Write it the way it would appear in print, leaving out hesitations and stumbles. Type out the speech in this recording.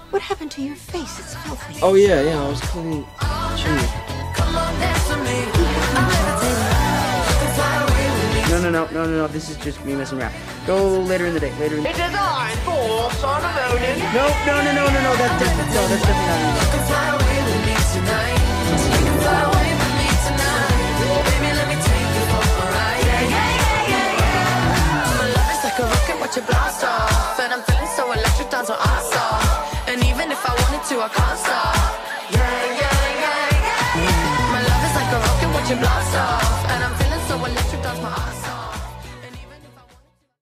What happened to your face? It's filthy. Oh yeah, I was cleaning chimney. No, this is just me messing around. Go later in the day, later in the day. It is I, Thor, son of Odin. No, that's definitely not me. Fly away with me tonight. You can fly away with me tonight. Baby, let me take you for a ride. My love is like a rocket, watch it blast off. And I'm feeling so electric, down to ass off. And even if I wanted to, I can't stop. My love is like a rocket, watch it blast off. And I'm feeling so electric.